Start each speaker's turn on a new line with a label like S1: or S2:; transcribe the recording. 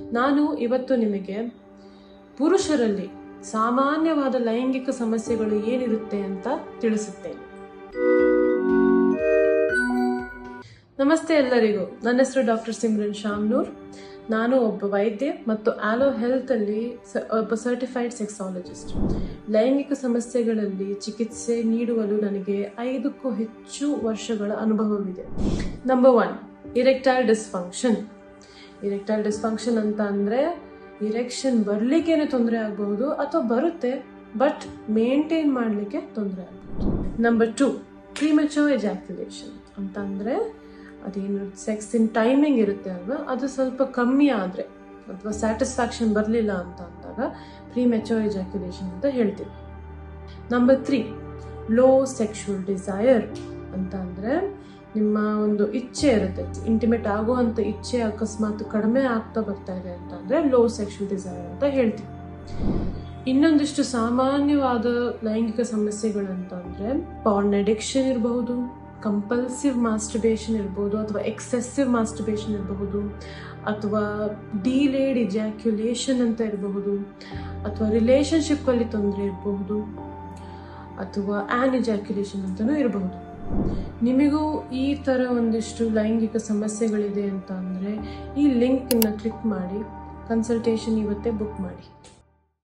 S1: ನಾನು ಇವತ್ತು ನಿಮಗೆ ಪುರುಷರಲ್ಲಿ ಸಾಮಾನ್ಯವಾದ ಲೈಂಗಿಕ ಸಮಸ್ಯೆಗಳು ಏನಿರುತ್ತೆ ಅಂತ ತಿಳಿಸುತ್ತೇನೆ. ನಮಸ್ತೆ ಎಲ್ಲರಿಗೂ. ನನ್ನ ಹೆಸರು ಡಾಕ್ಟರ್ ಸಿಮ್ರನ್ ಶಾಮ್ನೂರ್. ನಾನು ಒಬ್ಬ ವೈದ್ಯೆ ಮತ್ತು ಆಲೋ ಹೆಲ್ತ್ ಅಲ್ಲಿ ಒಬ್ಬ ಸರ್ಟಿಫೈಡ್ ಸೆಕ್ಸಾಲಜಿಸ್ಟ್. ಲೈಂಗಿಕ ಸಮಸ್ಯೆಗಳಲ್ಲಿ ಚಿಕಿತ್ಸೆ ನೀಡುವಲು ನನಗೆ 5ಕ್ಕೂ ಹೆಚ್ಚು ವರ್ಷಗಳ ಅನುಭವವಿದೆ. Number 1, erectile dysfunction. Erectile dysfunction ಅಂತ ಅಂದರೆ ಇರೆಕ್ಷನ್ ಬರಲಿಕ್ಕೇನೆ ತೊಂದರೆ ಆಗಬಹುದು ಅಥವಾ ಬರುತ್ತೆ ಬಟ್ ಮೇಂಟೈನ್ ಮಾಡಲಿಕ್ಕೆ ತೊಂದರೆ ಆಗಬಹುದು. ನಂಬರ್ 2, ಪ್ರಿಮೆಚೂರ್ ಎಜಾಕ್ಯುಲೇಷನ್ ಅಂತ ಅಂದರೆ ಅದೇನು ಸೆಕ್ಸಿನ ಟೈಮಿಂಗ್ ಇರುತ್ತೆ ಅಲ್ವಾ, ಅದು ಸ್ವಲ್ಪ ಕಮ್ಮಿ ಆದರೆ ಅಥವಾ ಸ್ಯಾಟಿಸ್ಫ್ಯಾಕ್ಷನ್ ಬರಲಿಲ್ಲ ಅಂತ ಅಂದಾಗ ಪ್ರಿಮೆಚೂರ್ ಎಜಾಕ್ಯುಲೇಷನ್ ಅಂತ ಹೇಳ್ತೀವಿ. ನಂಬರ್ 3, ಲೋ ಸೆಕ್ಷುವಲ್ ಡಿಸೈರ್ ಅಂತ ಅಂದರೆ ನಿಮ್ಮ ಒಂದು ಇಚ್ಛೆ ಇರುತ್ತೆ, ಇಂಟಿಮೇಟ್ ಆಗುವಂಥ ಇಚ್ಛೆ ಅಕಸ್ಮಾತ್ ಕಡಿಮೆ ಆಗ್ತಾ ಬರ್ತಾ ಇದೆ ಅಂತ ಅಂದರೆ ಲೋ ಸೆಕ್ಷುವಲ್ ಡಿಸೈರ್ ಅಂತ ಹೇಳ್ತೀವಿ. ಇನ್ನೊಂದಿಷ್ಟು ಸಾಮಾನ್ಯವಾದ ಲೈಂಗಿಕ ಸಮಸ್ಯೆಗಳಂತ ಅಂದರೆ ಪಾರ್ನ್ ಅಡಿಕ್ಷನ್ ಇರಬಹುದು, ಕಂಪಲ್ಸಿವ್ ಮಾಸ್ಟರ್ಬೇಷನ್ ಇರಬಹುದು ಅಥವಾ ಎಕ್ಸೆಸಿವ್ ಮಾಸ್ಟರ್ಬೇಷನ್ ಇರಬಹುದು, ಅಥವಾ ಡಿಲೇಡ್ ಇಜಾಕ್ಯುಲೇಷನ್ ಅಂತ ಇರಬಹುದು, ಅಥವಾ ರಿಲೇಶನ್ಶಿಪ್ ಅಲ್ಲಿ ತೊಂದರೆ ಇರಬಹುದು, ಅಥವಾ ಆನ್ ಇಜಾಕ್ಯುಲೇಷನ್ ಅಂತಲೂ ಇರಬಹುದು. ನಿಮಗೂ ಈ ಥರ ಒಂದಿಷ್ಟು ಲೈಂಗಿಕ ಸಮಸ್ಯೆಗಳಿದೆ ಅಂತ ಅಂದರೆ ಈ ಲಿಂಕನ್ನು ಕ್ಲಿಕ್ ಮಾಡಿ ಕನ್ಸಲ್ಟೇಷನ್ ಇವತ್ತೇ ಬುಕ್ ಮಾಡಿ.